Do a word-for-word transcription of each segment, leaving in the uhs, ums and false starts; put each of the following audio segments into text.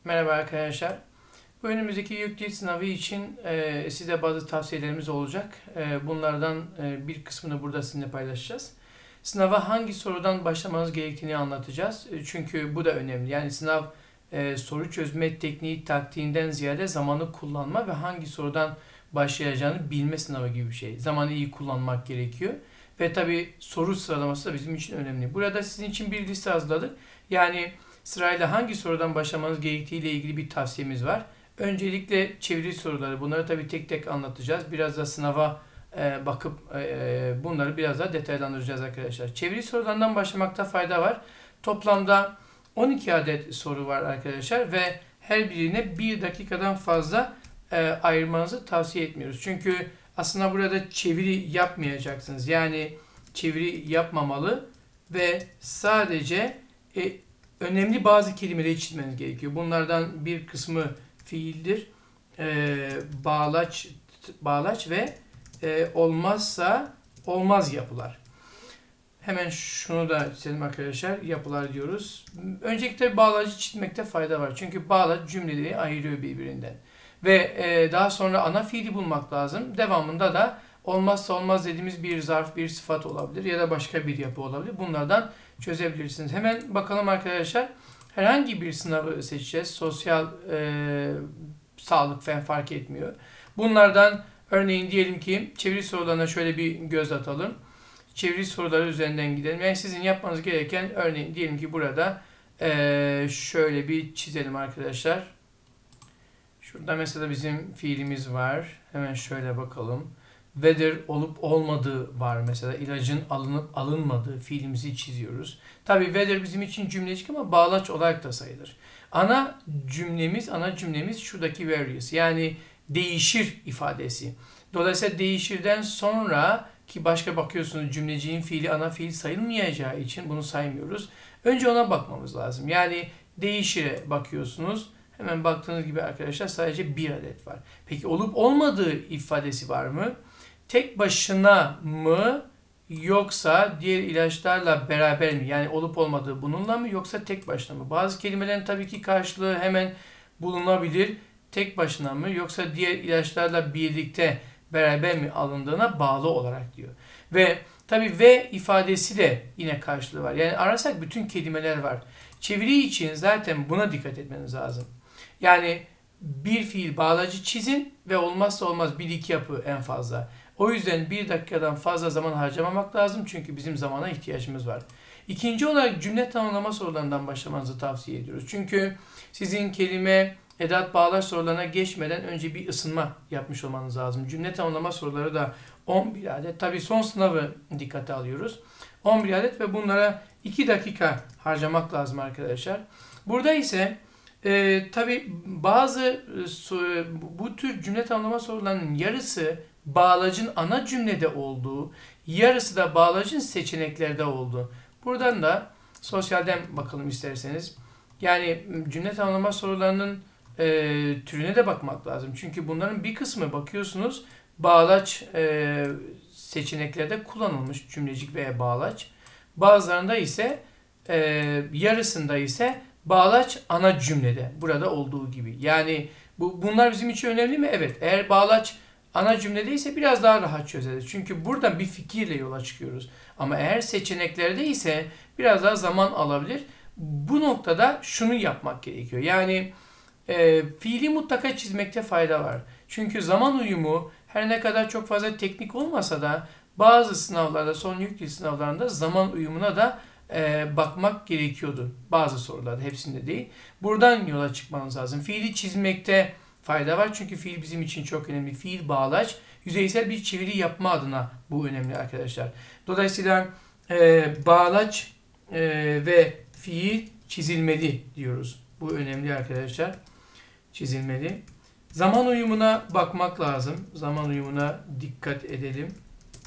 Merhaba arkadaşlar. Bu önümüzdeki YÖK Dil sınavı için e, size bazı tavsiyelerimiz olacak. E, bunlardan e, bir kısmını burada sizinle paylaşacağız. Sınava hangi sorudan başlamanız gerektiğini anlatacağız. E, çünkü bu da önemli. Yani sınav e, soru çözme tekniği taktiğinden ziyade zamanı kullanma ve hangi sorudan başlayacağını bilme sınavı gibi bir şey. Zamanı iyi kullanmak gerekiyor. Ve tabii soru sıralaması da bizim için önemli. Burada sizin için bir liste hazırladık. Yani sırayla hangi sorudan başlamanız gerektiği ile ilgili bir tavsiyemiz var. Öncelikle çeviri soruları. Bunları tabii tek tek anlatacağız. Biraz da sınava e, bakıp e, bunları biraz daha detaylandıracağız arkadaşlar. Çeviri sorularından başlamakta fayda var. Toplamda on iki adet soru var arkadaşlar ve her birine bir dakikadan fazla e, ayırmanızı tavsiye etmiyoruz. Çünkü aslında burada çeviri yapmayacaksınız. Yani çeviri yapmamalı ve sadece e, önemli bazı kelimeleri çizmeniz gerekiyor. Bunlardan bir kısmı fiildir, e, bağlaç, bağlaç ve e, olmazsa olmaz yapılar. Hemen şunu da çizelim arkadaşlar. Yapılar diyoruz. Öncelikle bağlacı çizmekte fayda var. Çünkü bağlaç cümleleri ayırıyor birbirinden. Ve e, daha sonra ana fiili bulmak lazım. Devamında da olmazsa olmaz dediğimiz bir zarf, bir sıfat olabilir ya da başka bir yapı olabilir. Bunlardan çözebilirsiniz. Hemen bakalım arkadaşlar. Herhangi bir sınavı seçeceğiz. Sosyal, e, sağlık fen fark etmiyor. Bunlardan örneğin diyelim ki çeviri sorularına şöyle bir göz atalım. Çeviri soruları üzerinden gidelim. Yani sizin yapmanız gereken örneğin diyelim ki burada e, şöyle bir çizelim arkadaşlar. Şurada mesela bizim fiilimiz var. Hemen şöyle bakalım. Whether olup olmadığı var mesela. İlacın alınıp alınmadığı fiilimizi çiziyoruz. Tabii whether bizim için cümlecik ama bağlaç olarak da sayılır. Ana cümlemiz, ana cümlemiz şuradaki various. Yani değişir ifadesi. Dolayısıyla değişirden sonra ki başka bakıyorsunuz cümleciğin fiili ana fiil sayılmayacağı için bunu saymıyoruz. Önce ona bakmamız lazım. Yani değişire bakıyorsunuz. Hemen baktığınız gibi arkadaşlar sadece bir adet var. Peki olup olmadığı ifadesi var mı? Tek başına mı yoksa diğer ilaçlarla beraber mi? Yani olup olmadığı bununla mı yoksa tek başına mı? Bazı kelimelerin tabii ki karşılığı hemen bulunabilir. Tek başına mı yoksa diğer ilaçlarla birlikte beraber mi alındığına bağlı olarak diyor. Ve tabii ve ifadesi de yine karşılığı var. Yani ararsak bütün kelimeler var. Çeviri için zaten buna dikkat etmeniz lazım. Yani bir fiil bağlacı çizin ve olmazsa olmaz bir iki yapı en fazla. O yüzden bir dakikadan fazla zaman harcamamak lazım çünkü bizim zamana ihtiyacımız var. İkinci olarak cümle tamamlama sorularından başlamanızı tavsiye ediyoruz. Çünkü sizin kelime, edat, bağlaç sorularına geçmeden önce bir ısınma yapmış olmanız lazım. Cümle tamamlama soruları da on bir adet. Tabii son sınavı dikkate alıyoruz. on bir adet ve bunlara iki dakika harcamak lazım arkadaşlar. Burada ise e, tabii bazı e, bu tür cümle tamamlama sorularının yarısı bağlacın ana cümlede olduğu, yarısı da bağlacın seçeneklerde olduğu. Buradan da sosyalden bakalım isterseniz. Yani cümle tamamlama sorularının e, türüne de bakmak lazım. Çünkü bunların bir kısmı bakıyorsunuz bağlaç e, seçeneklerde kullanılmış cümlecik veya bağlaç. Bazılarında ise e, yarısında ise bağlaç ana cümlede. Burada olduğu gibi. Yani bu bunlar bizim için önemli mi? Evet. Eğer bağlaç ana cümledeyse biraz daha rahat çözeriz. Çünkü buradan bir fikirle yola çıkıyoruz. Ama eğer seçeneklerde ise biraz daha zaman alabilir. Bu noktada şunu yapmak gerekiyor. Yani e, fiili mutlaka çizmekte fayda var. Çünkü zaman uyumu her ne kadar çok fazla teknik olmasa da bazı sınavlarda, son YÖK Dil sınavlarında zaman uyumuna da e, bakmak gerekiyordu. Bazı sorularda, hepsinde değil. Buradan yola çıkmanız lazım. Fiili çizmekte fayda var. Çünkü fiil bizim için çok önemli. Fiil bağlaç. Yüzeysel bir çeviri yapma adına bu önemli arkadaşlar. Dolayısıyla e, bağlaç e, ve fiil çizilmeli diyoruz. Bu önemli arkadaşlar. Çizilmeli. Zaman uyumuna bakmak lazım. Zaman uyumuna dikkat edelim.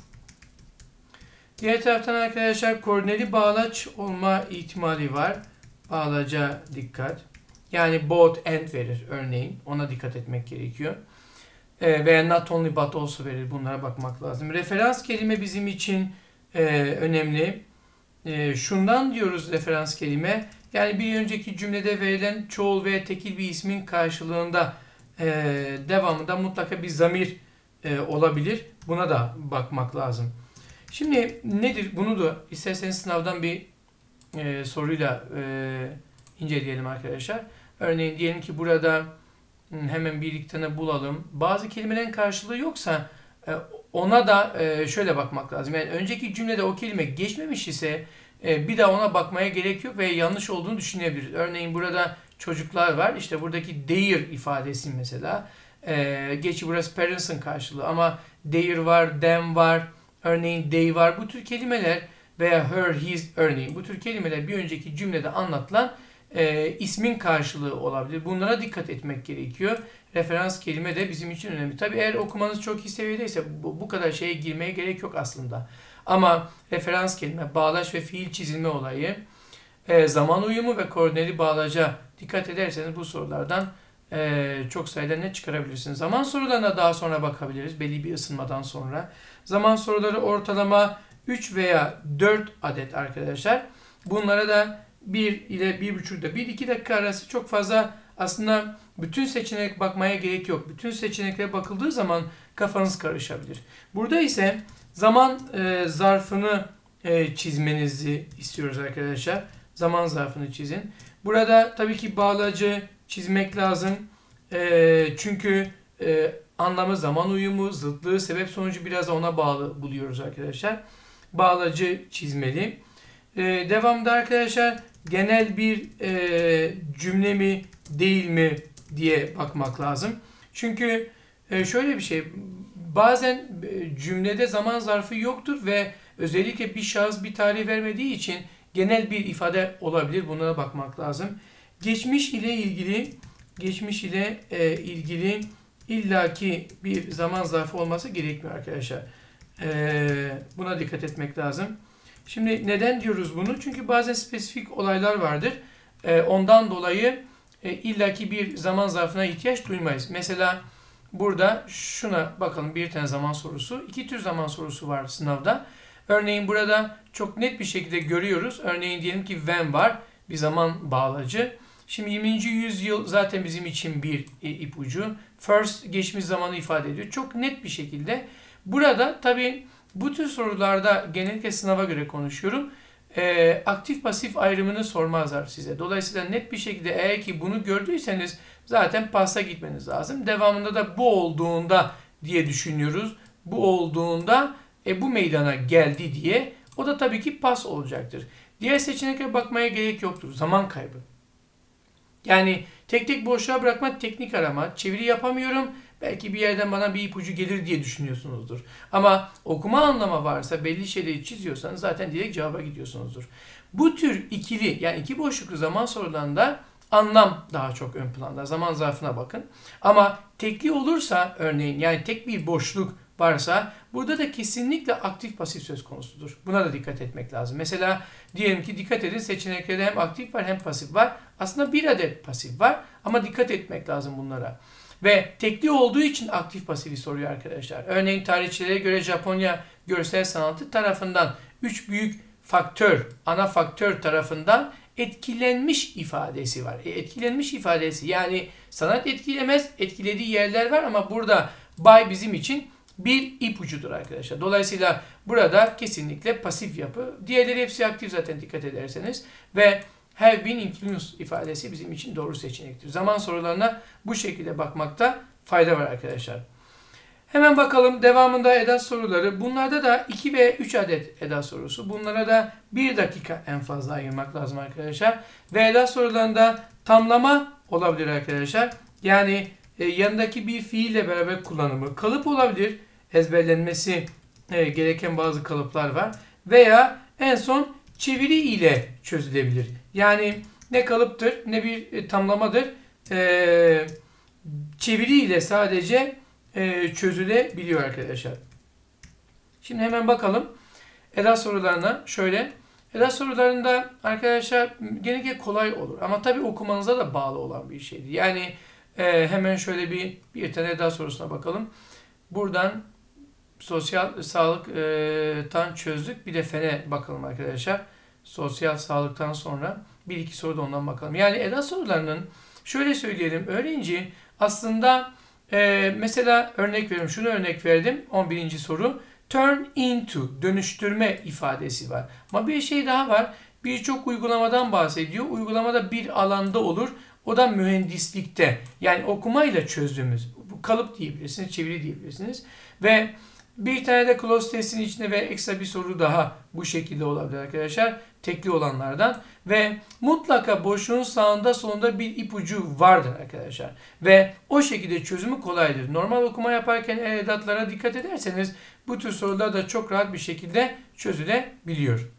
Diğer taraftan arkadaşlar koordineli bağlaç olma ihtimali var. Bağlaca dikkat. Yani both and verir örneğin. Ona dikkat etmek gerekiyor. E, veya not only but also verir. Bunlara bakmak lazım. Referans kelime bizim için e, önemli. E, şundan diyoruz referans kelime. Yani bir önceki cümlede verilen çoğul veya tekil bir ismin karşılığında e, devamında mutlaka bir zamir e, olabilir. Buna da bakmak lazım. Şimdi nedir? Bunu da isterseniz sınavdan bir e, soruyla e, inceleyelim arkadaşlar. Örneğin diyelim ki burada hemen bir iki tane bulalım. Bazı kelimelerin karşılığı yoksa e, ona da e, şöyle bakmak lazım. Yani önceki cümlede o kelime geçmemiş ise e, bir daha ona bakmaya gerek yok ve yanlış olduğunu düşünebiliriz. Örneğin burada çocuklar var. İşte buradaki their ifadesi mesela. E, geçi burası parents'ın karşılığı ama their var, them var, örneğin they var. Bu tür kelimeler veya her, his örneğin bu tür kelimeler bir önceki cümlede anlatılan e, ismin karşılığı olabilir. Bunlara dikkat etmek gerekiyor. Referans kelime de bizim için önemli. Tabii eğer okumanız çok iyi seviyedeyse bu, bu kadar şeye girmeye gerek yok aslında. Ama referans kelime, bağlaç ve fiil çizilme olayı, e, zaman uyumu ve koordineli bağlaca dikkat ederseniz bu sorulardan e, çok sayıda net çıkarabilirsiniz. Zaman sorularına daha sonra bakabiliriz. Belli bir ısınmadan sonra. Zaman soruları ortalama üç veya dört adet arkadaşlar. Bunlara da bir ile bir buçukta bir iki dakika arası çok fazla aslında bütün seçenek bakmaya gerek yok. Bütün seçeneklere bakıldığı zaman kafanız karışabilir. Burada ise zaman e, zarfını e, çizmenizi istiyoruz arkadaşlar. Zaman zarfını çizin. Burada tabii ki bağlacı çizmek lazım. E, çünkü e, anlamı, zaman uyumu, zıtlığı, sebep sonucu biraz da ona bağlı buluyoruz arkadaşlar. Bağlacı çizmeli. E, devamında arkadaşlar genel bir e, cümle mi değil mi diye bakmak lazım. Çünkü e, şöyle bir şey, bazen cümlede zaman zarfı yoktur ve özellikle bir şahıs bir tarih vermediği için genel bir ifade olabilir. Buna bakmak lazım. Geçmiş ile ilgili geçmiş ile e, ilgili illaki bir zaman zarfı olması gerekmiyor arkadaşlar. E, buna dikkat etmek lazım. Şimdi neden diyoruz bunu? Çünkü bazen spesifik olaylar vardır. E, ondan dolayı e, illaki bir zaman zarfına ihtiyaç duymayız. Mesela burada şuna bakalım, bir tane zaman sorusu. İki tür zaman sorusu var sınavda. Örneğin burada çok net bir şekilde görüyoruz. Örneğin diyelim ki when var, bir zaman bağlacı. Şimdi yirminci yüzyıl zaten bizim için bir ipucu. First geçmiş zamanı ifade ediyor. Çok net bir şekilde. Burada tabii bu tür sorularda genellikle sınava göre konuşuyorum. E, aktif pasif ayrımını sormazlar size. Dolayısıyla net bir şekilde eğer ki bunu gördüyseniz zaten pasta gitmeniz lazım. Devamında da bu olduğunda diye düşünüyoruz. Bu olduğunda e, bu meydana geldi diye. O da tabii ki pas olacaktır. Diğer seçeneklere bakmaya gerek yoktur. Zaman kaybı. Yani tek tek boşluğa bırakma, teknik arama, çeviri yapamıyorum. Belki bir yerden bana bir ipucu gelir diye düşünüyorsunuzdur. Ama okuma anlama varsa, belli şeyleri çiziyorsanız zaten direkt cevaba gidiyorsunuzdur. Bu tür ikili, yani iki boşluklu zaman sorularında anlam daha çok ön planda. Zaman zarfına bakın. Ama tekli olursa örneğin, yani tek bir boşluk varsa burada da kesinlikle aktif pasif söz konusudur. Buna da dikkat etmek lazım. Mesela diyelim ki dikkat edin, seçeneklerde hem aktif var hem pasif var. Aslında bir adet pasif var ama dikkat etmek lazım bunlara. Ve tekli olduğu için aktif pasifi soruyor arkadaşlar. Örneğin tarihçilere göre Japonya görsel sanatı tarafından üç büyük faktör, ana faktör tarafından etkilenmiş ifadesi var. E, etkilenmiş ifadesi, yani sanat etkilemez, etkilediği yerler var ama burada by bizim için bir ipucudur arkadaşlar. Dolayısıyla burada kesinlikle pasif yapı. Diğerleri hepsi aktif zaten dikkat ederseniz. Ve have been influenced ifadesi bizim için doğru seçenektir. Zaman sorularına bu şekilde bakmakta fayda var arkadaşlar. Hemen bakalım devamında edat soruları. Bunlarda da iki ve üç adet edat sorusu. Bunlara da bir dakika en fazla ayırmak lazım arkadaşlar. Ve edat sorularında tamlama olabilir arkadaşlar. Yani e, yanındaki bir fiille beraber kullanımı. Kalıp olabilir. Ezberlenmesi e, gereken bazı kalıplar var. Veya en son çeviri ile çözülebilir. Yani ne kalıptır ne bir e, tamlamadır. E, çeviri ile sadece e, çözülebiliyor arkadaşlar. Şimdi hemen bakalım edat sorularına. Şöyle, edat sorularında arkadaşlar genellikle kolay olur. Ama tabii okumanıza da bağlı olan bir şeydi. Yani e, hemen şöyle bir bir tane edat sorusuna bakalım. Buradan sosyal sağlıktan çözdük. Bir de fene bakalım arkadaşlar. Sosyal sağlıktan sonra Bir iki soru da ondan bakalım. Yani edat sorularının şöyle söyleyelim. Öğrenci aslında e, mesela örnek veriyorum. Şunu örnek verdim. on birinci soru. Turn into dönüştürme ifadesi var. Ama bir şey daha var. Birçok uygulamadan bahsediyor. Uygulamada bir alanda olur. O da mühendislikte. Yani okumayla çözdüğümüz. Bu kalıp diyebilirsiniz, çeviri diyebilirsiniz. Ve bir tane de close testin içinde ve ekstra bir soru daha bu şekilde olabilir arkadaşlar. Tekli olanlardan. Ve mutlaka boşluğun sağında solunda bir ipucu vardır arkadaşlar. Ve o şekilde çözümü kolaydır. Normal okuma yaparken edatlara dikkat ederseniz bu tür sorular da çok rahat bir şekilde çözülebiliyor.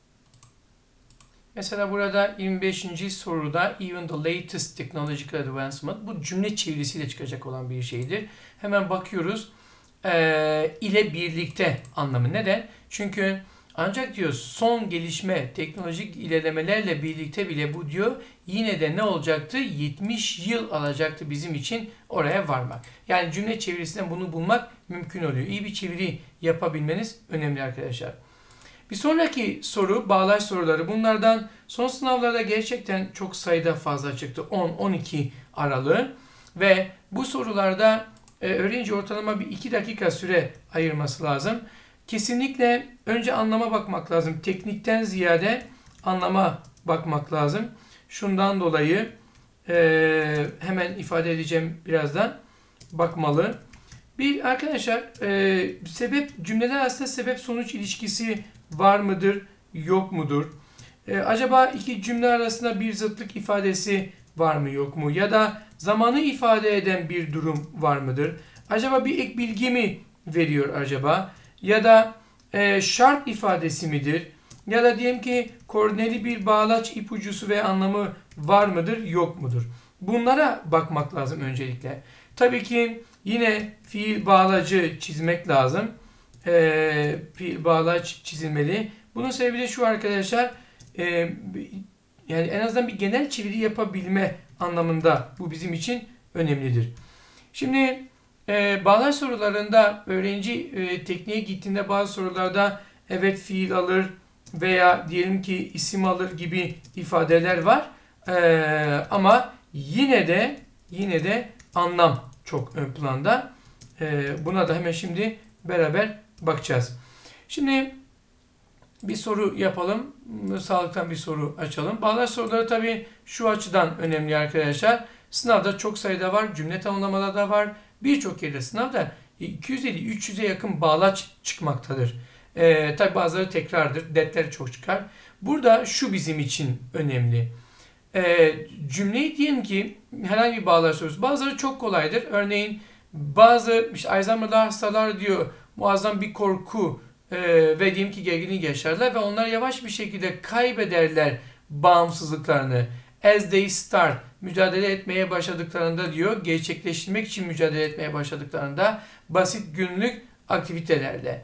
Mesela burada yirmi beşinci soruda even the latest technological advancement bu cümle çevirisiyle çıkacak olan bir şeydir. Hemen bakıyoruz. Ee, ile birlikte anlamı. Neden? Çünkü ancak diyor son gelişme teknolojik ilerlemelerle birlikte bile bu diyor yine de ne olacaktı? yetmiş yıl alacaktı bizim için oraya varmak. Yani cümle çevirisinden bunu bulmak mümkün oluyor. İyi bir çeviri yapabilmeniz önemli arkadaşlar. Bir sonraki soru bağlaç soruları. Bunlardan son sınavlarda gerçekten çok sayıda fazla çıktı. on on iki aralığı ve bu sorularda e, öğrenci ortalama bir iki dakika süre ayırması lazım. Kesinlikle önce anlama bakmak lazım. Teknikten ziyade anlama bakmak lazım. Şundan dolayı e, hemen ifade edeceğim birazdan. Bakmalı. Bir arkadaşlar e, sebep cümleler arasında sebep sonuç ilişkisi var mıdır, yok mudur? E, acaba iki cümle arasında bir zıtlık ifadesi var mı, yok mu? Ya da zamanı ifade eden bir durum var mıdır? Acaba bir ek bilgi mi veriyor acaba? Ya da e, şart ifadesi midir? Ya da diyelim ki koordineli bir bağlaç ipucusu ve anlamı var mıdır, yok mudur? Bunlara bakmak lazım öncelikle. Tabii ki yine fiil bağlacı çizmek lazım. E, fiil bağlaç çizilmeli. Bunun sebebi de şu arkadaşlar. E, yani en azından bir genel çeviri yapabilme anlamında bu bizim için önemlidir. Şimdi e, bağlaç sorularında öğrenci e, tekniğe gittiğinde bazı sorularda evet fiil alır veya diyelim ki isim alır gibi ifadeler var. E, ama yine de yine de anlam çok ön planda. E, buna da hemen şimdi beraber bakacağız. Şimdi bir soru yapalım. Sağlıktan bir soru açalım. Bağlaç soruları tabii şu açıdan önemli arkadaşlar. Sınavda çok sayıda var. Cümle tamamlamaları da var. Birçok yerde sınavda iki yüz elli üç yüze yakın bağlaç çıkmaktadır. Ee, tabii bazıları tekrardır. Detleri çok çıkar. Burada şu bizim için önemli. Ee, cümleyi diyelim ki herhangi bir bağlaç sorusu. Bazıları çok kolaydır. Örneğin bazı işte Alzheimer'lı hastalar diyor muazzam bir korku e, ve diyelim ki gerginlik yaşarlar ve onlar yavaş bir şekilde kaybederler bağımsızlıklarını. As they start mücadele etmeye başladıklarında diyor gerçekleştirmek için mücadele etmeye başladıklarında basit günlük aktivitelerle.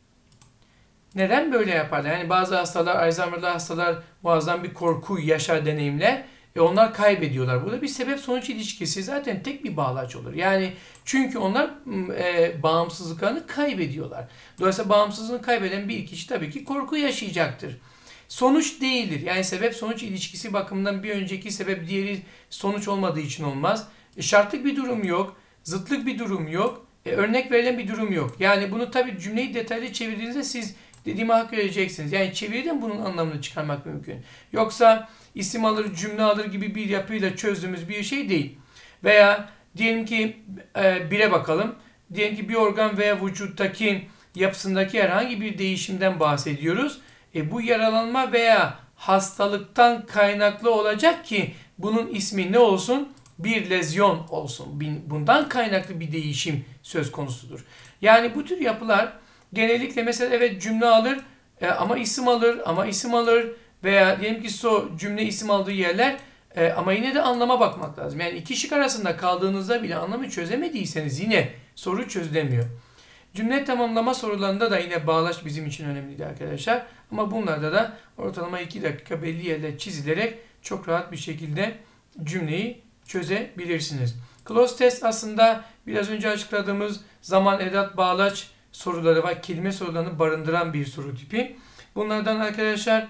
Neden böyle yaparlar? Yani bazı hastalar, Alzheimer'lı hastalar muazzam bir korku yaşar deneyimler. E onlar kaybediyorlar. Burada bir sebep sonuç ilişkisi zaten tek bir bağlaç olur. Yani çünkü onlar e, bağımsızlıklarını kaybediyorlar. Dolayısıyla bağımsızlığını kaybeden bir kişi tabii ki korku yaşayacaktır. Sonuç değildir. Yani sebep sonuç ilişkisi bakımından bir önceki sebep diğeri sonuç olmadığı için olmaz. E, şartlık bir durum yok. Zıtlık bir durum yok. E, örnek verilen bir durum yok. Yani bunu tabii cümleyi detaylı çevirdiğinizde siz dediğime hak vereceksiniz. Yani çeviriden bunun anlamını çıkarmak mümkün. Yoksa isim alır, cümle alır gibi bir yapıyla çözdüğümüz bir şey değil. Veya diyelim ki e, bire bakalım. Diyelim ki bir organ veya vücuttaki yapısındaki herhangi bir değişimden bahsediyoruz. E, bu yaralanma veya hastalıktan kaynaklı olacak ki bunun ismi ne olsun? Bir lezyon olsun. Bundan kaynaklı bir değişim söz konusudur. Yani bu tür yapılar genellikle mesela evet cümle alır e, ama isim alır ama isim alır veya diyelim ki so cümle isim aldığı yerler e, ama yine de anlama bakmak lazım. Yani iki şık arasında kaldığınızda bile anlamı çözemediyseniz yine soru çözülemiyor. Cümle tamamlama sorularında da yine bağlaç bizim için önemliydi arkadaşlar. Ama bunlarda da ortalama iki dakika belli yerler çizilerek çok rahat bir şekilde cümleyi çözebilirsiniz. Close test aslında biraz önce açıkladığımız zaman, edat, bağlaç soruları var. Kelime sorularını barındıran bir soru tipi. Bunlardan arkadaşlar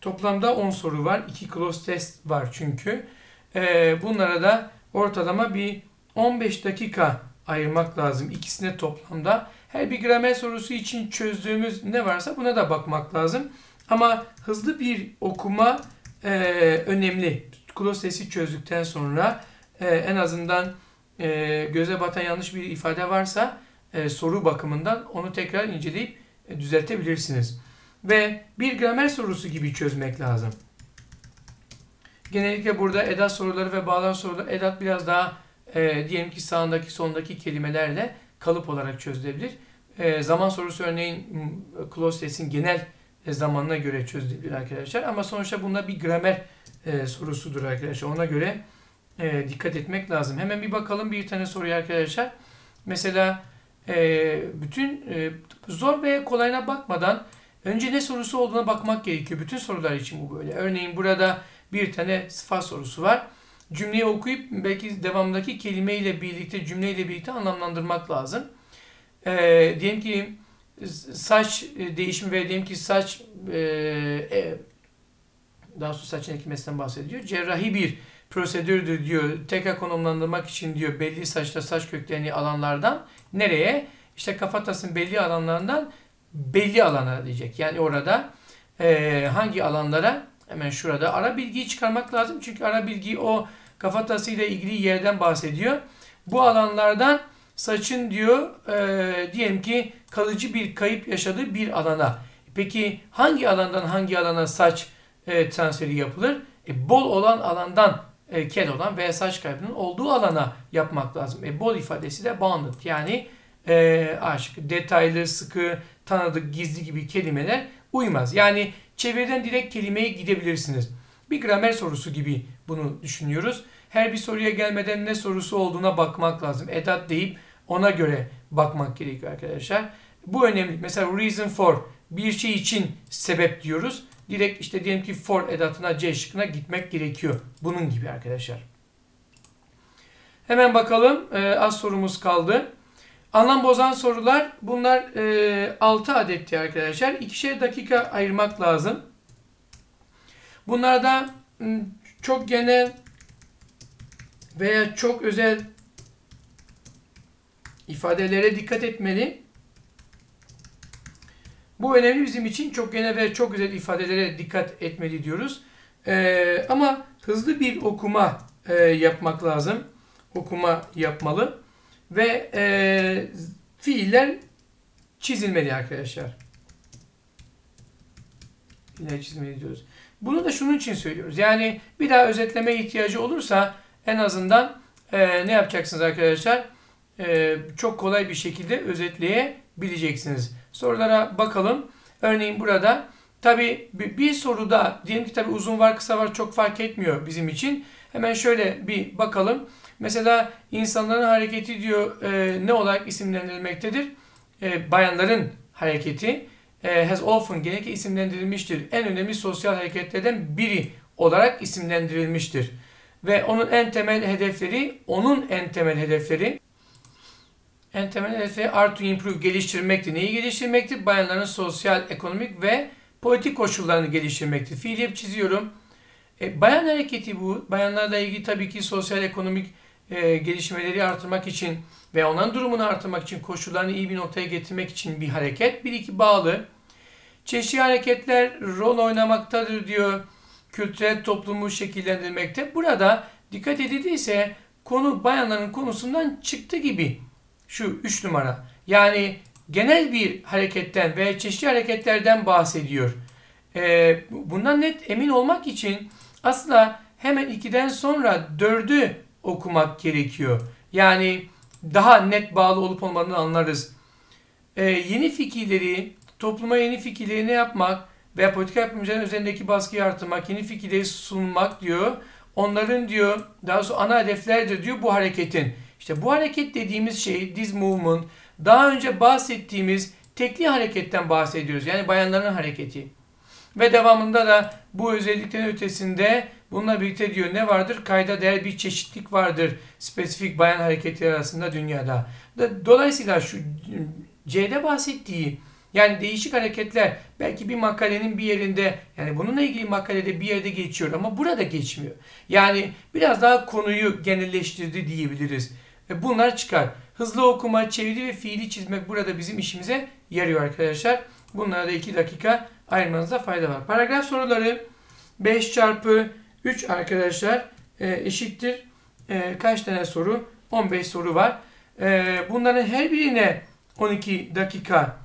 Toplamda on soru var. iki close test var çünkü. Ee, bunlara da ortalama bir on beş dakika ayırmak lazım. İkisine toplamda. Her bir gramer sorusu için çözdüğümüz ne varsa buna da bakmak lazım. Ama hızlı bir okuma e, önemli. Close test'i çözdükten sonra e, en azından e, göze batan yanlış bir ifade varsa e, soru bakımından onu tekrar inceleyip e, düzeltebilirsiniz. Ve bir gramer sorusu gibi çözmek lazım. Genellikle burada edat soruları ve bağlam soruları, edat biraz daha e, diyelim ki sağındaki sondaki kelimelerle kalıp olarak çözülebilir. E, zaman sorusu örneğin close test'in genel e, zamanına göre çözülebilir arkadaşlar. Ama sonuçta bunda bir gramer e, sorusudur arkadaşlar. Ona göre e, dikkat etmek lazım. Hemen bir bakalım bir tane soruya arkadaşlar. Mesela e, bütün e, zor ve kolayına bakmadan önce ne sorusu olduğuna bakmak gerekiyor. Bütün sorular için bu böyle. Örneğin burada bir tane sıfat sorusu var. Cümleyi okuyup belki devamındaki kelimeyle birlikte, cümleyle birlikte anlamlandırmak lazım. Ee, diyelim ki saç değişimi ve diyelim ki saç e, e, daha sonra saçın ekilmesinden bahsediyor. Cerrahi bir prosedürdür diyor. Tekrar konumlandırmak için diyor belli saçta saç köklerini alanlardan nereye? İşte kafatasının belli alanlarından belli alanlara diyecek. Yani orada e, hangi alanlara, hemen şurada ara bilgiyi çıkarmak lazım. Çünkü ara bilgi o kafatasıyla ilgili yerden bahsediyor. Bu alanlardan saçın diyor e, diyelim ki kalıcı bir kayıp yaşadığı bir alana. Peki hangi alandan hangi alana saç e, transferi yapılır? E, bol olan alandan e, kel olan veya saç kaybının olduğu alana yapmak lazım. E, bol ifadesi de bounded, yani e, aşık, detaylı, sıkı, tanıdık, gizli gibi kelimeler uymaz. Yani çeviriden direkt kelimeye gidebilirsiniz. Bir gramer sorusu gibi bunu düşünüyoruz. Her bir soruya gelmeden ne sorusu olduğuna bakmak lazım. Edat deyip ona göre bakmak gerekiyor arkadaşlar. Bu önemli. Mesela reason for, bir şey için sebep diyoruz. Direkt işte diyelim ki for edatına, C şıkkına gitmek gerekiyor. Bunun gibi arkadaşlar. Hemen bakalım. Ee, az sorumuz kaldı. Anlam bozan sorular. Bunlar e, altı adetti arkadaşlar. İkişer dakika ayırmak lazım. Bunlarda çok genel veya çok özel ifadelere dikkat etmeli. Bu önemli bizim için. Çok genel ve çok özel ifadelere dikkat etmeli diyoruz. Ee, ama hızlı bir okuma e, yapmak lazım. Okuma yapmalı. Ve e, fiiller çizilmeli arkadaşlar. Fiiller çizilmeli diyoruz. Bunu da şunun için söylüyoruz. Yani bir daha özetleme ihtiyacı olursa en azından e, ne yapacaksınız arkadaşlar? E, çok kolay bir şekilde özetleyebileceksiniz. Sorulara bakalım. Örneğin burada tabi bir, bir soruda diyelim ki tabi uzun var kısa var çok fark etmiyor bizim için. Hemen şöyle bir bakalım. Mesela insanların hareketi diyor e, ne olarak isimlendirilmektedir? E, bayanların hareketi e, has often genellikle isimlendirilmiştir. En önemli sosyal hareketlerden biri olarak isimlendirilmiştir. Ve onun en temel hedefleri, onun en temel hedefleri en temel hedefleri are to improve, geliştirmektir. Neyi geliştirmektir? Bayanların sosyal, ekonomik ve politik koşullarını geliştirmektir. Fiil yapıp çiziyorum. E, bayan hareketi bu. Bayanlarla ilgili tabii ki sosyal, ekonomik e, gelişmeleri artırmak için ve onların durumunu artırmak için, koşullarını iyi bir noktaya getirmek için bir hareket. Bir iki bağlı. Çeşitli hareketler rol oynamaktadır diyor. Kültürel toplumu şekillendirmekte. Burada dikkat edildiyse konu bayanların konusundan çıktı gibi. Şu üç numara. Yani genel bir hareketten veya çeşitli hareketlerden bahsediyor. Ee, bundan net emin olmak için aslında hemen ikiden sonra dördü okumak gerekiyor. Yani daha net bağlı olup olmadığını anlarız. Ee, yeni fikirleri, topluma yeni fikirleri ne yapmak veya politika yapımcıların üzerindeki baskıyı artırmak, yeni fikirleri sunmak diyor. Onların diyor, daha sonra ana hedeflerdir diyor bu hareketin. İşte bu hareket dediğimiz şey, this movement, daha önce bahsettiğimiz tekli hareketten bahsediyoruz. Yani bayanların hareketi. Ve devamında da bu özelliklerin ötesinde bununla birlikte diyor ne vardır? Kayda değer bir çeşitlilik vardır spesifik bayan hareketleri arasında dünyada. Dolayısıyla şu C'de bahsettiği Yani değişik hareketler belki bir makalenin bir yerinde, yani bununla ilgili makalede bir yerde geçiyor ama burada geçmiyor. Yani biraz daha konuyu genelleştirdi diyebiliriz. E bunlar çıkar. Hızlı okuma, çeviri ve fiili çizmek burada bizim işimize yarıyor arkadaşlar. Bunlara da iki dakika ayırmanızda fayda var. Paragraf soruları beş çarpı üç arkadaşlar e, eşittir. E, kaç tane soru? on beş soru var. E, bunların her birine on iki dakika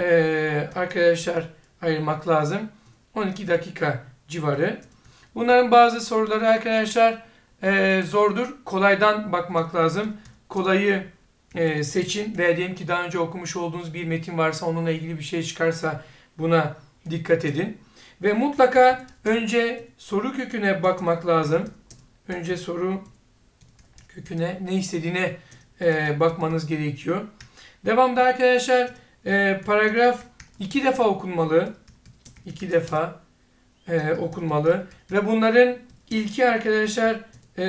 e, arkadaşlar ayırmak lazım. on iki dakika civarı. Bunların bazı soruları arkadaşlar e, zordur. Kolaydan bakmak lazım. Kolayı e, seçin veya diyelim ki daha önce okumuş olduğunuz bir metin varsa, onunla ilgili bir şey çıkarsa buna dikkat edin. Ve mutlaka önce soru köküne bakmak lazım. Önce soru köküne, ne istediğine e, bakmanız gerekiyor. Devamda arkadaşlar e, paragraf iki defa okunmalı. iki defa e, okunmalı. Ve bunların ilki arkadaşlar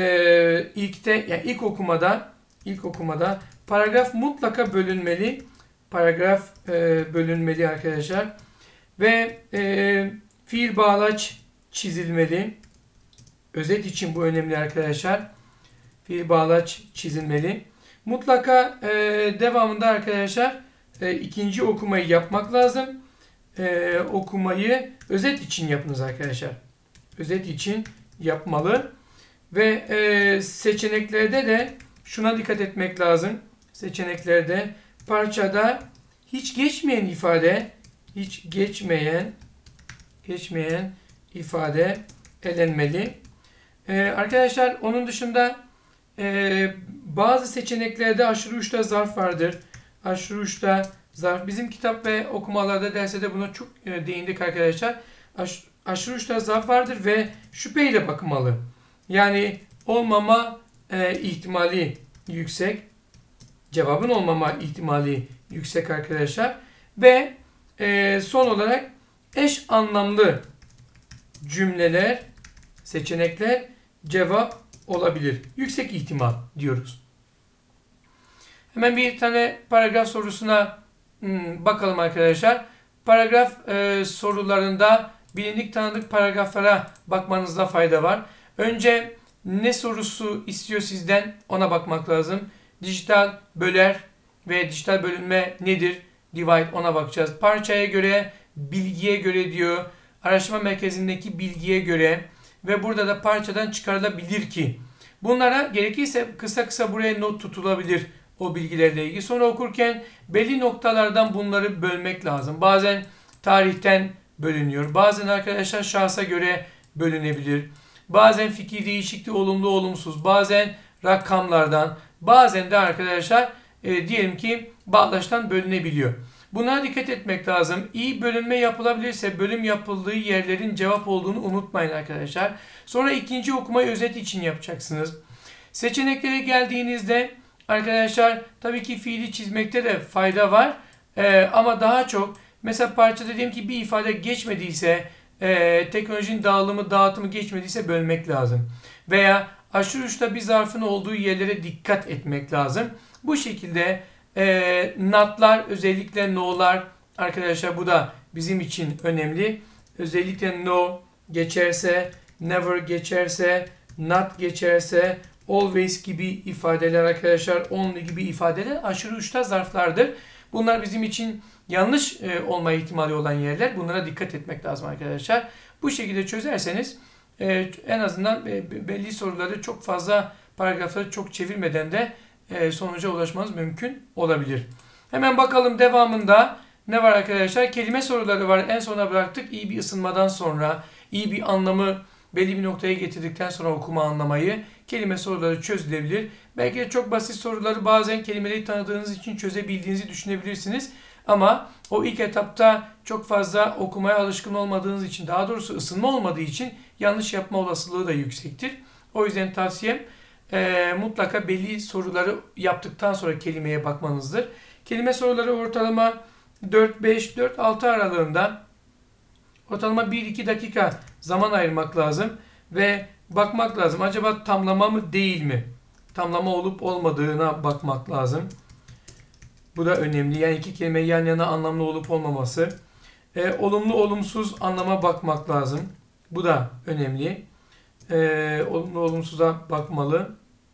e, ilkte, yani ilk okumada ilk okumada paragraf mutlaka bölünmeli. Paragraf e, bölünmeli arkadaşlar. Ve e, fiil bağlaç çizilmeli. Özet için bu önemli arkadaşlar. Fiil bağlaç çizilmeli. Mutlaka e, devamında arkadaşlar e, ikinci okumayı yapmak lazım. E, okumayı özet için yapınız arkadaşlar. Özet için yapmalı. Ve e, seçeneklerde de şuna dikkat etmek lazım. Seçeneklerde parçada hiç geçmeyen ifade, hiç geçmeyen geçmeyen ifade elenmeli. Ee, arkadaşlar onun dışında e, bazı seçeneklerde aşırı uçta zarf vardır. Aşırı uçta zarf. Bizim kitap ve okumalarda, derste de buna çok e, değindik arkadaşlar. Aş, aşırı uçta zarf vardır ve şüpheyle bakılmalı. Yani olmama e, ihtimali yüksek. Cevabın olmama ihtimali yüksek arkadaşlar. Ve e, son olarak eş anlamlı cümleler, seçenekler cevap olabilir. Yüksek ihtimal diyoruz. Hemen bir tane paragraf sorusuna hmm, bakalım arkadaşlar. Paragraf e, sorularında bilindik tanıdık paragraflara bakmanızda fayda var. Önce ne sorusu istiyor sizden, ona bakmak lazım. Dijital böler ve dijital bölünme nedir? Divide, ona bakacağız. Parçaya göre, bilgiye göre diyor. Araştırma merkezindeki bilgiye göre ve burada da parçadan çıkarılabilir ki. Bunlara gerekirse kısa kısa buraya not tutulabilir o bilgilerle ilgili. Sonra okurken belli noktalardan bunları bölmek lazım. Bazen tarihten bölünüyor. Bazen arkadaşlar şahsa göre bölünebilir. Bazen fikir değişikliği olumlu olumsuz. Bazen rakamlardan. Bazen de arkadaşlar e, diyelim ki bağlaçtan bölünebiliyor. Buna dikkat etmek lazım. İyi bölünme yapılabilirse bölüm yapıldığı yerlerin cevap olduğunu unutmayın arkadaşlar. Sonra ikinci okumayı özet için yapacaksınız. Seçeneklere geldiğinizde arkadaşlar tabii ki fiili çizmekte de fayda var. Ee, ama daha çok mesela parçada diyelim ki bir ifade geçmediyse, e, teknolojinin dağılımı, dağıtımı geçmediyse bölmek lazım. Veya aşırı uçta bir zarfın olduğu yerlere dikkat etmek lazım. Bu şekilde e, notlar, özellikle no'lar arkadaşlar, bu da bizim için önemli. Özellikle no geçerse, never geçerse, not geçerse, always gibi ifadeler arkadaşlar, only gibi ifadeler aşırı uçta zarflardır. Bunlar bizim için yanlış e, olma ihtimali olan yerler. Bunlara dikkat etmek lazım arkadaşlar. Bu şekilde çözerseniz e, en azından e, belli soruları çok fazla, paragrafları çok çevirmeden de e, sonuca ulaşmanız mümkün olabilir. Hemen bakalım devamında ne var arkadaşlar? Kelime soruları var. En sona bıraktık. İyi bir ısınmadan sonra, iyi bir anlamı belli bir noktaya getirdikten sonra okuma, anlamayı, kelime soruları çözülebilir. Belki de çok basit soruları bazen kelimeleri tanıdığınız için çözebildiğinizi düşünebilirsiniz. Ama o ilk etapta çok fazla okumaya alışkın olmadığınız için, daha doğrusu ısınma olmadığı için yanlış yapma olasılığı da yüksektir. O yüzden tavsiyem e, mutlaka belli soruları yaptıktan sonra kelimeye bakmanızdır. Kelime soruları ortalama dört beş dört altı aralığında, ortalama bir iki dakika zaman ayırmak lazım ve bakmak lazım. Acaba tamlama mı değil mi? Tamlama olup olmadığına bakmak lazım. Bu da önemli. Yani iki kelime yan yana anlamlı olup olmaması. E, olumlu olumsuz anlama bakmak lazım. Bu da önemli. E, olumlu olumsuza bakmalı.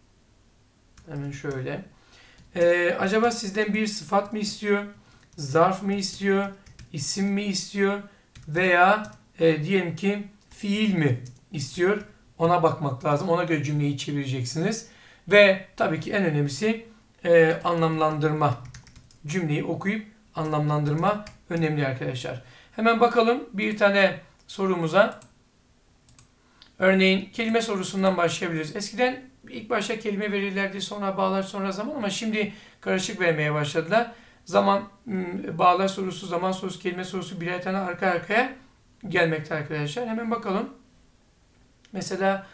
Hemen şöyle. E, acaba sizden bir sıfat mı istiyor? Zarf mı istiyor? İsim mi istiyor? Veya e, diyelim ki fiil mi istiyor? Ona bakmak lazım. Ona göre cümleyi çevireceksiniz. Ve tabii ki en önemlisi e, anlamlandırma. Cümleyi okuyup anlamlandırma önemli arkadaşlar. Hemen bakalım bir tane sorumuza. Örneğin kelime sorusundan başlayabiliriz. Eskiden ilk başta kelime verirlerdi, sonra bağlar, sonra zaman, ama şimdi karışık vermeye başladılar. Zaman, bağlar sorusu, zaman sorusu, kelime sorusu birer tane arka arkaya gelmekte arkadaşlar. Hemen bakalım. Mesela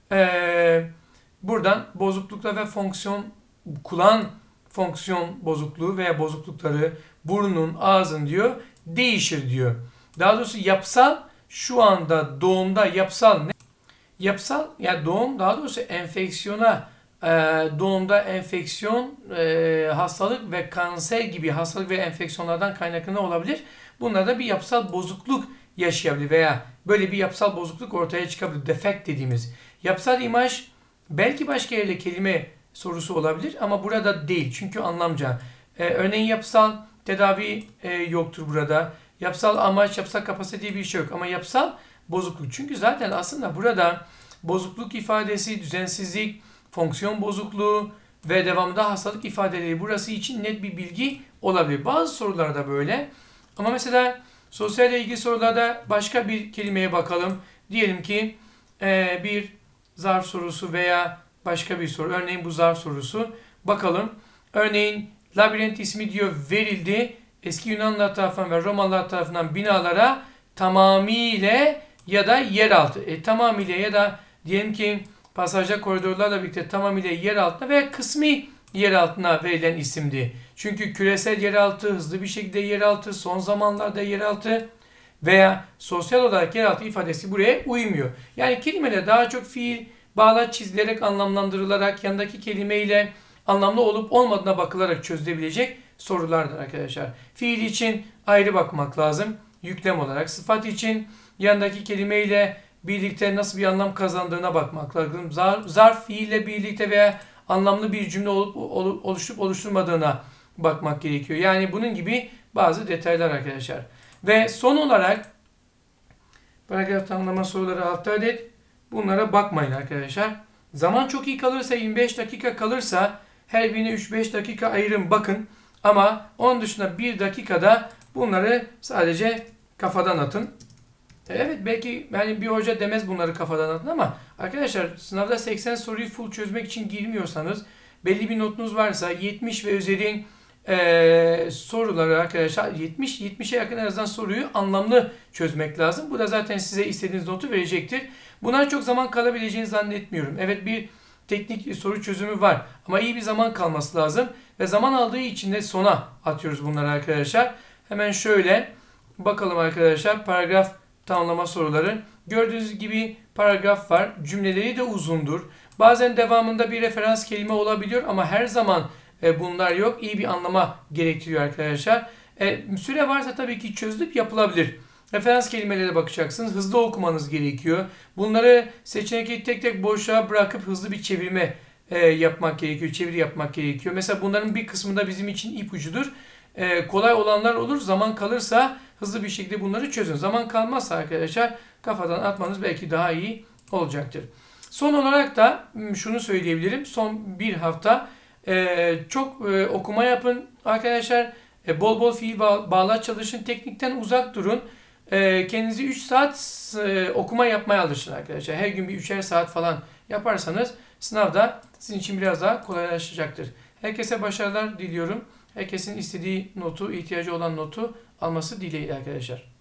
ee, buradan bozuklukla ve fonksiyon, kulağın fonksiyon bozukluğu veya bozuklukları, burnun, ağzın diyor, değişir diyor. Daha doğrusu yapısal, şu anda doğumda yapısal ne? Yapısal, yani doğum, daha doğrusu enfeksiyona, e, doğumda enfeksiyon, e, hastalık ve kanser gibi hastalık ve enfeksiyonlardan kaynaklı olabilir. Bunlarda bir yapısal bozukluk yaşayabilir veya böyle bir yapısal bozukluk ortaya çıkabilir. Defekt dediğimiz. Yapısal imaj belki başka yerde kelime sorusu olabilir ama burada değil. Çünkü anlamca. E, örneğin yapısal tedavi e, yoktur burada. Yapısal amaç, yapısal kapasite diye bir şey yok. Ama yapısal bozukluk. Çünkü zaten aslında burada bozukluk ifadesi, düzensizlik, fonksiyon bozukluğu ve devamında hastalık ifadeleri burası için net bir bilgi olabilir. Bazı sorularda böyle. Ama mesela sosyalle ilgili sorularda başka bir kelimeye bakalım. Diyelim ki e, bir zarf sorusu veya başka bir soru. Örneğin bu zarf sorusu. Bakalım. Örneğin labirent ismi diyor verildi. Eski Yunanlılar tarafından ve Romalılar tarafından binalara tamamıyla ya da yeraltı. E, tamamıyla ya da diyelim ki pasajda koridorlarla birlikte tamamıyla yer altına veya kısmi yer altına verilen isimdi. Çünkü küresel yeraltı, hızlı bir şekilde yeraltı, son zamanlarda yeraltı veya sosyal olarak yeraltı ifadesi buraya uymuyor. Yani kelimeler daha çok fiil, bağlaç çizilerek, anlamlandırılarak, yanındaki kelimeyle anlamlı olup olmadığına bakılarak çözülebilecek sorulardır arkadaşlar. Fiil için ayrı bakmak lazım. Yüklem olarak. Sıfat için yanındaki kelimeyle birlikte nasıl bir anlam kazandığına bakmak lazım. Zarf, zarf fiille birlikte veya anlamlı bir cümle olup oluşturup oluşturmadığına bakmak gerekiyor. Yani bunun gibi bazı detaylar arkadaşlar. Ve son olarak paragraf tamamlama soruları altı adet. Bunlara bakmayın arkadaşlar. Zaman çok iyi kalırsa, yirmi beş dakika kalırsa her birine üç beş dakika ayırın bakın. Ama onun dışında bir dakikada bunları sadece kafadan atın. Evet, belki yani bir hoca demez bunları kafadan atın ama arkadaşlar sınavda seksen soruyu full çözmek için girmiyorsanız, belli bir notunuz varsa yetmiş ve üzeri e, soruları arkadaşlar yetmiş yetmişe yakın en azından soruyu anlamlı çözmek lazım. Bu da zaten size istediğiniz notu verecektir. Bunlar çok zaman kalabileceğini zannetmiyorum. Evet, bir teknik soru çözümü var ama iyi bir zaman kalması lazım ve zaman aldığı için de sona atıyoruz bunları arkadaşlar. Hemen şöyle bakalım arkadaşlar, paragraf tamamlama soruları. Gördüğünüz gibi paragraf var. Cümleleri de uzundur. Bazen devamında bir referans kelime olabiliyor ama her zaman e, bunlar yok. İyi bir anlama gerektiriyor arkadaşlar. E, süre varsa tabii ki çözülüp yapılabilir. Referans kelimelere bakacaksınız. Hızlı okumanız gerekiyor. Bunları seçenekleri tek tek boşluğa bırakıp hızlı bir çevirme e, yapmak gerekiyor. Çeviri yapmak gerekiyor. Mesela bunların bir kısmında bizim için ipucudur. E, kolay olanlar olur. Zaman kalırsa hızlı bir şekilde bunları çözün. Zaman kalmazsa arkadaşlar kafadan atmanız belki daha iyi olacaktır. Son olarak da şunu söyleyebilirim. Son bir hafta e, çok e, okuma yapın arkadaşlar. E, bol bol fiil bağ bağlaç çalışın. Teknikten uzak durun. E, kendinizi üç saat e, okuma yapmaya alışın arkadaşlar. Her gün bir üçer saat falan yaparsanız sınavda sizin için biraz daha kolaylaşacaktır. Herkese başarılar diliyorum. Herkesin istediği notu, ihtiyacı olan notu alması dileğiyle arkadaşlar.